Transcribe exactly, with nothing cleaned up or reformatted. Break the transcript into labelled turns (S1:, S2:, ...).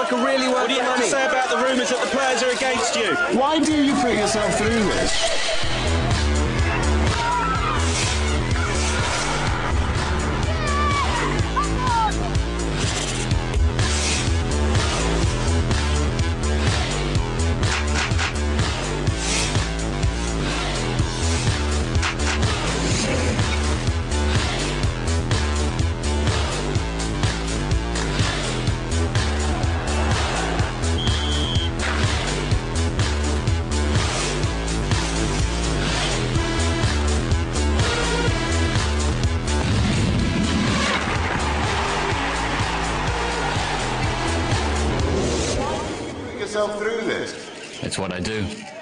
S1: could really work.
S2: What do you have to say about the rumours that the players are against you?
S3: Why do you put yourself through this? Yourself through this.
S4: It's what I do.